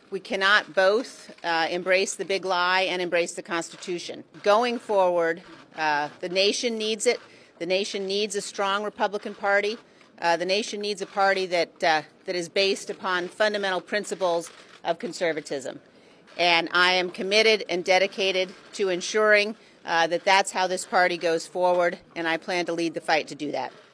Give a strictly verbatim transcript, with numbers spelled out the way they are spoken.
We cannot both uh, embrace the big lie and embrace the Constitution. Going forward, uh, the nation needs it. The nation needs a strong Republican Party. Uh, the nation needs a party that, uh, that is based upon fundamental principles of conservatism. And I am committed and dedicated to ensuring uh, that that's how this party goes forward, and I plan to lead the fight to do that.